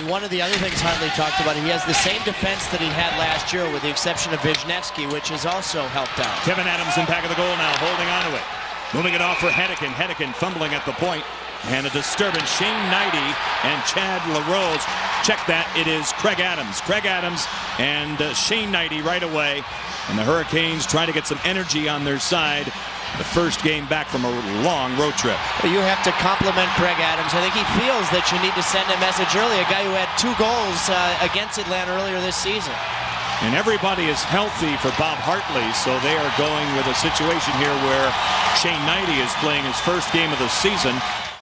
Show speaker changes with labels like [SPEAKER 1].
[SPEAKER 1] One of the other things Hnidy talked about, he has the same defense that he had last year with the exception of Wisniewski, which has also helped out.
[SPEAKER 2] Kevin Adams in back of the goal now, holding on to it. Moving it off for Hnidy. Hnidy fumbling at the point. And a disturbance. Shane Hnidy and Chad LaRose. Check that. It is Craig Adams. Craig Adams and Shane Hnidy right away. And the Hurricanes trying to get some energy on their side. The first game back from a long road trip.
[SPEAKER 1] You have to compliment Craig Adams. I think he feels that you need to send a message early. A guy who had 2 goals against Atlanta earlier this season.
[SPEAKER 2] And everybody is healthy for Bob Hartley, so they are going with a situation here where Shane Hnidy is playing his first game of the season.